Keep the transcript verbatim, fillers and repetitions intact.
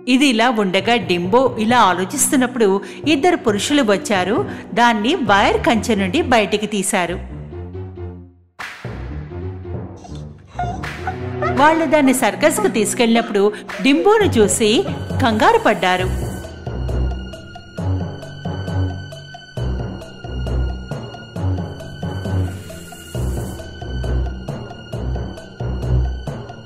ఇది ఇలా ఉండగా డింబో ఇలా ఆలోచిస్తున్నప్పుడు ఇద్దరు పురుషులు వచ్చారు. దాన్ని వైర్ కంచె నుండి బయటికి తీశారు. వాళ్ళు దాన్ని సర్కస్ కు తీసుకెళ్లినప్పుడు డింబోను చూసి కంగారు పడ్డారు.